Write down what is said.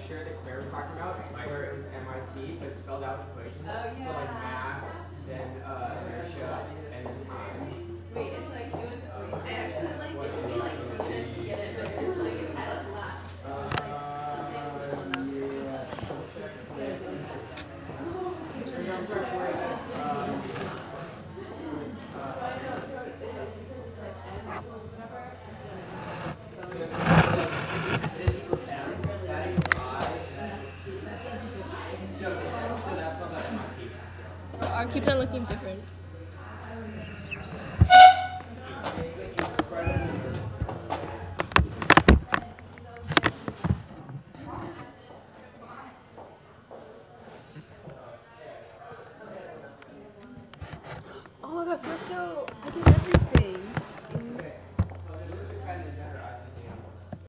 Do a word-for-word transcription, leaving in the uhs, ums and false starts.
sure that Claire was talking about, where it was M I T, but spelled out equations. Oh, yeah. So like mass, then uh, inertia, and then time. Wait, it's like, it was, I actually like, it took me like two minutes to get it, but it was like, I like laughed. Uh, I'll keep that looking different. Oh my god, first so I did everything.